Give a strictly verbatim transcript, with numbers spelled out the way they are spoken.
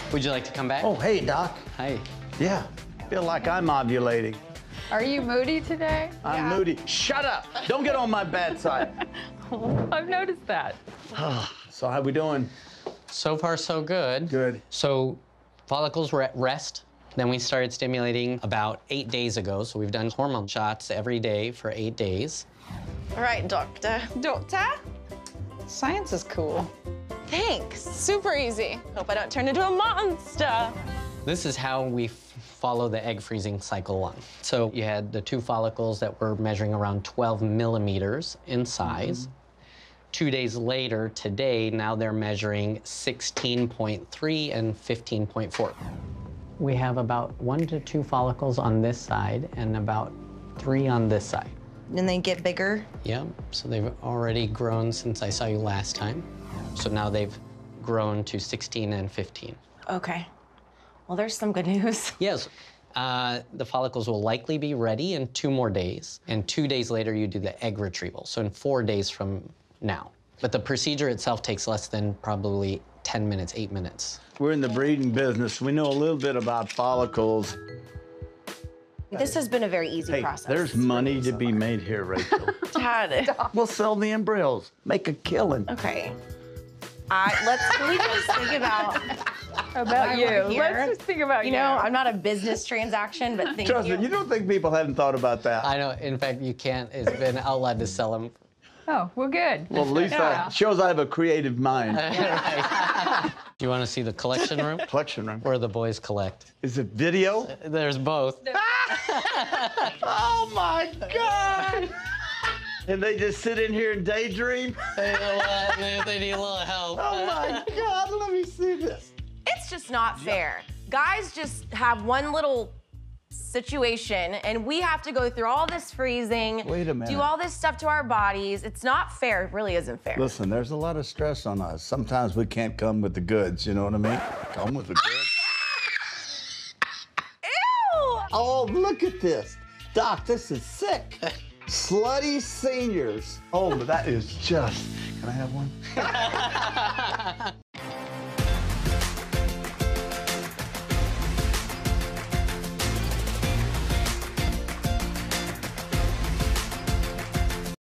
Would you like to come back? Oh, hey, Doc. Hi. Yeah, feel like I'm ovulating. Are you moody today? I'm Yeah. moody. Shut up. Don't get on my bad side. I've noticed that. So how we doing? So far, so good. Good. So follicles were at rest. Then we started stimulating about eight days ago. So we've done hormone shots every day for eight days. All right, doctor. Doctor? Science is cool. Thanks. Super easy. Hope I don't turn into a monster. This is how we f follow the egg freezing cycle on. So you had the two follicles that were measuring around twelve millimeters in size. Mm-hmm. Two days later, today, now they're measuring sixteen point three and fifteen point four. We have about one to two follicles on this side and about three on this side. And they get bigger? Yeah, so they've already grown since I saw you last time. So now they've grown to sixteen and fifteen. Okay. Well, there's some good news. Yes. Uh, the follicles will likely be ready in two more days. And two days later, you do the egg retrieval. So in four days from now. But the procedure itself takes less than probably ten minutes, eight minutes. We're in the breeding business. We know a little bit about follicles. This has been a very easy Hey, process. there's money to be made here, Rachel. Dad. We'll sell the embryos, make a killing. Okay. I, let's can we just think about About why you. we're here? Let's just think about you. you. know, I'm not a business transaction, but thank Trust you. me, you don't think people haven't thought about that. I know, in fact, you can't, it's been outlawed to sell them. Oh, well, good. Well, at least Yeah. that shows I have a creative mind. Do you want to see the collection room? Collection room. Where the boys collect? Is it video? There's both. Oh my God! And they just sit in here and daydream? They, they, they need a little help. Oh my God, let me see this. It's just not fair. Guys just have one little situation, and we have to go through all this freezing, Wait a minute. do all this stuff to our bodies. It's not fair. It really isn't fair. Listen, there's a lot of stress on us. Sometimes we can't come with the goods, you know what I mean? Come with the goods. Ew! Oh, look at this. Doc, this is sick. Slutty seniors. Oh, but that is just, can I have one?